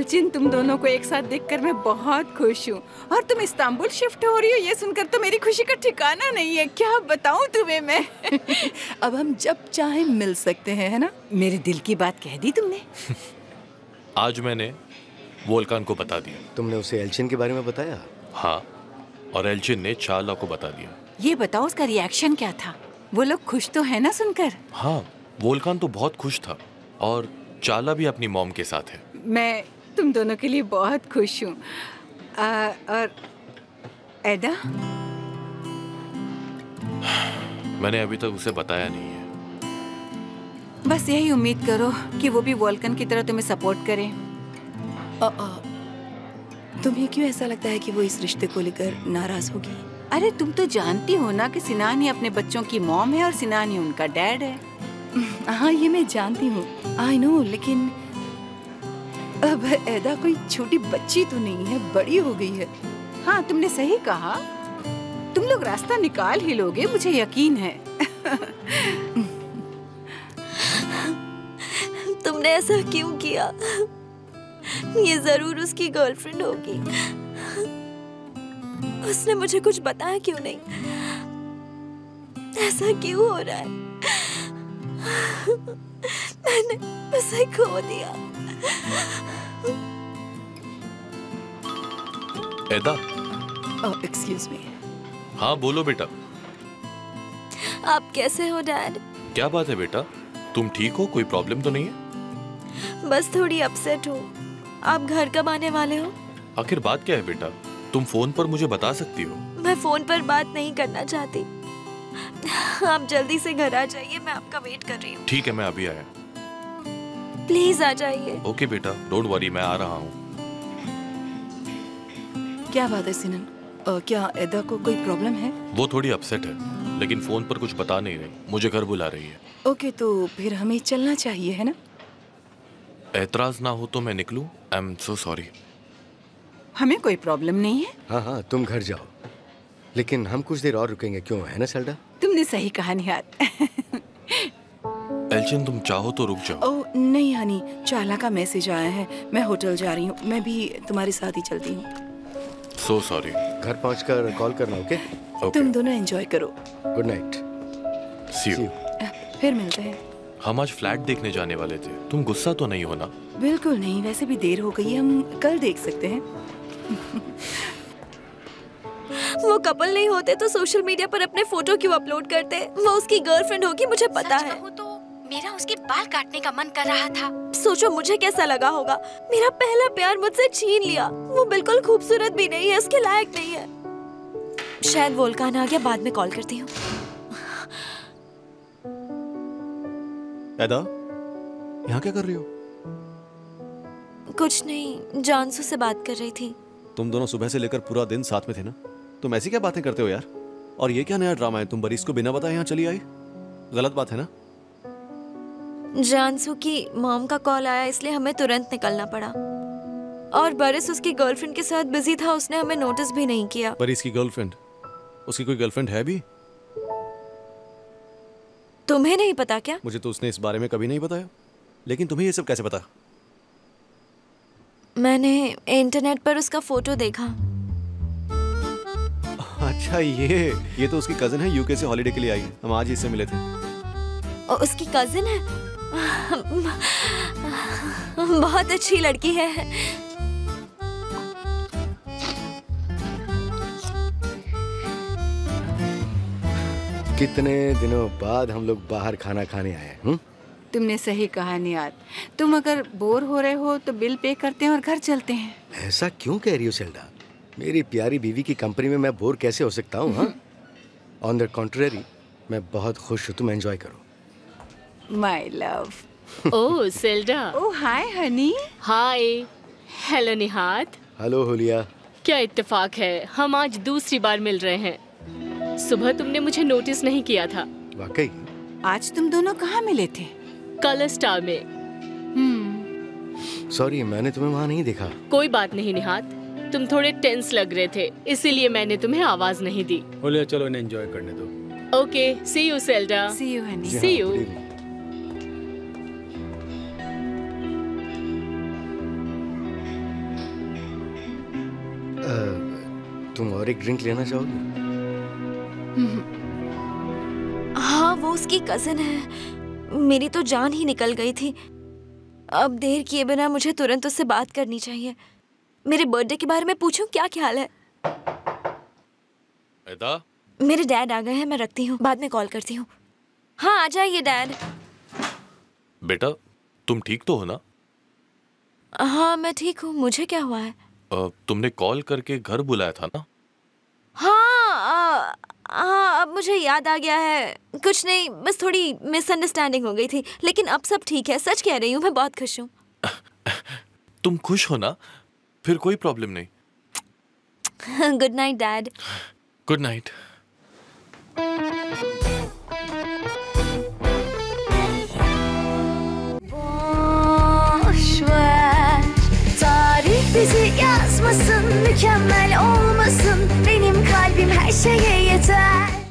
एल्चिन, तुम दोनों को एक साथ देखकर मैं बहुत खुश हूँ। और तुम इस्तांबुल शिफ्ट हो रही हो, ये सुनकर तो मेरी खुशी का ठिकाना नहीं है। क्या बताऊँ तुम्हें मैं। अब हम जब चाहे मिल सकते हैं, है ना? मेरे दिल की बात कह दी तुमने। आज मैंने वोल्कान को बता दिया। तुमने उसे एल्चिन के बारे में बताया? हाँ, और एल्चिन ने चाला को बता दिया। ये बताओ उसका रिएक्शन क्या था? वो लोग खुश तो है ना सुनकर? हाँ, वोल्कान तो बहुत खुश था और चाला भी अपनी मॉम के साथ है। मैं तुम दोनों के लिए बहुत खुश हूँ। और एदा? मैंने अभी तक उसे बताया नहीं है। बस यही उम्मीद करो कि वो भी वोल्कन की तरह तुम्हें सपोर्ट करे। तुम्हें क्यों ऐसा लगता है कि वो इस रिश्ते को लेकर नाराज होगी? अरे तुम तो जानती हो ना कि सिनान ही अपने बच्चों की मॉम है और सिनान ही उनका डैड है। हाँ, ये मैं जानती हूँ, आई नो, लेकिन अब एदा कोई छोटी बच्ची तो नहीं है, बड़ी हो गई है। हाँ, तुमने सही कहा। तुम लोग रास्ता निकाल ही लोगे, मुझे यकीन है। तुमने ऐसा क्यों किया? ये जरूर उसकी गर्लफ्रेंड होगी। उसने मुझे कुछ बताया क्यों नहीं? ऐसा क्यों हो रहा है? मैंने उसे खो दिया। एदा? Excuse me. हाँ बोलो बेटा। आप कैसे हो डैड? क्या बात है बेटा, तुम ठीक हो? कोई प्रॉब्लम तो नहीं है? बस थोड़ी अपसेट हूँ। आप घर कब आने वाले हो? आखिर बात क्या है बेटा? तुम फोन पर मुझे बता सकती हो। मैं फोन पर बात नहीं करना चाहती। आप जल्दी से घर आ जाइए, मैं आपका वेट कर रही हूँ। ठीक है, मैं अभी आया। प्लीज आ जाइए। ओके बेटा, डोंट वरी, मैं आ रहा हूँ। क्या बात है सिनन? क्या एदा को कोई प्रॉब्लम है? वो थोड़ी अपसेट है, लेकिन फोन पर कुछ बता नहीं रही। मुझे घर बुला रही है। ओके, तो फिर हमें चलना चाहिए, है ना? एतराज ना हो तो मैं निकलूं? I am so sorry. हमें कोई प्रॉब्लम नहीं है। हाँ हाँ, तुम घर जाओ, लेकिन हम कुछ देर और रुकेंगे, क्यों, है ना सेल्डा? तुमने सही कहा निहात। एल्चिन, तुम चाहो तो रुक जाओ। ओह नहीं हनी, चाला का मैसेज आया है, मैं होटल जा रही हूँ। मैं भी तुम्हारे साथ ही चलती हूँ। So sorry. घर पहुंचकर कॉल करना, ओके? तुम दोनों एंजॉय करो। Good night. See you. फिर मिलते हैं। हम आज फ्लैट देखने जाने वाले थे, तुम गुस्सा तो नहीं हो ना? बिल्कुल नहीं, वैसे भी देर हो गई है, हम कल देख सकते हैं। वो कपल नहीं होते तो सोशल मीडिया पर अपने फोटो क्यों अपलोड करते? वो उसकी गर्लफ्रेंड होगी, मुझे पता है। तो मेरा उसके बाल काटने का मन कर रहा था। सोचो मुझे कैसा लगा होगा। मेरा पहला प्यार मुझसे छीन लिया। वो बिल्कुल खूबसूरत भी नहीं है, उसके लायक नहीं है। शायद वोल्कान आ गया, बाद में कॉल करती हूँ। एदा, यहाँ क्या कर रही हो? कुछ नहीं, जानसू से बात कर रही थी। तुम दोनों सुबह से लेकर पूरा दिन साथ में थे ना? तुम ऐसी क्या बातें करते हो यार? और ये क्या नया ड्रामा है? तुम बरीस को बिना बताए यहाँ चली आई? गलत बात है ना? जानसू की मॉम का कॉल आया, इसलिए हमें तुरंत निकलना पड़ा। और बरिस उसकी गर्लफ्रेंड के साथ बिजी था, उसने हमें नोटिस भी नहीं किया। बरीस की गर्लफ्रेंड? उसकी कोई गर्लफ्रेंड है भी? तुम्हें नहीं पता क्या? मुझे तो उसने इस बारे में कभी नहीं बताया, लेकिन तुम्हें ये सब कैसे पता? मैंने इंटरनेट पर उसका फोटो देखा। अच्छा, ये तो उसकी कजिन है, यूके से हॉलिडे के लिए आई है। हम आज ही इससे मिले थे। उसकी कजिन है? बहुत अच्छी लड़की है। कितने दिनों बाद हम लोग बाहर खाना खाने आए हैं। तुमने सही कहा निहात। तुम अगर बोर हो रहे हो तो बिल पे करते हैं और घर चलते हैं। ऐसा क्यों कह रही हो सेल्डा? मेरी प्यारी बीवी की कंपनी में मैं बोर कैसे हो सकता हूँ? हाँ, ऑन द कॉन्ट्रेरी, मैं बहुत खुश हूँ। तुम एंजॉय करो। My love. Oh Selda. Oh hi honey. Hi. Hello Nihat. Hello Hulya. क्या इत्तेफाक है, हम आज दूसरी बार मिल रहे हैं। सुबह तुमने मुझे नोटिस नहीं किया था। वाकई? आज तुम दोनों कहाँ मिले थे? कलर स्टार में। सॉरी, मैंने तुम्हें वहाँ नहीं देखा। कोई बात नहीं निहात, तुम थोड़े टेंस लग रहे थे, इसीलिए मैंने तुम्हें आवाज नहीं दी। बोलिए, चलो इन्हें एंजॉय करने दो। Okay, see you Selda. See you honey. See you. तुम और एक ड्रिंक लेना चाहोगी? हाँ, वो उसकी कजिन है। मेरी तो जान ही निकल गई थी। अब देर किए बिना मुझे तुरंत उससे बात करनी चाहिए। मेरे बर्थडे के बारे में पूछूं, क्या ख्याल है? एदा? मेरे डैड आ गए हैं, मैं रखती हूँ, बाद में कॉल करती हूँ। हाँ, आ जाइए डैड। बेटा, तुम ठीक तो हो ना? हाँ, मैं ठीक हूँ। मुझे क्या हुआ है? तुमने कॉल करके घर बुलाया था ना? हाँ, हाँ, अब मुझे याद आ गया है। कुछ नहीं, बस थोड़ी मिसअंडरस्टैंडिंग हो गई थी, लेकिन अब सब ठीक है। सच कह रही हूँ, मैं बहुत खुश हूँ। तुम खुश हो ना? फिर कोई प्रॉब्लम नहीं। Good night dad. Good night. Boş ver, tarih bizi yazmasın, mükemmel olmasın. Benim kalbim her şeye yeter.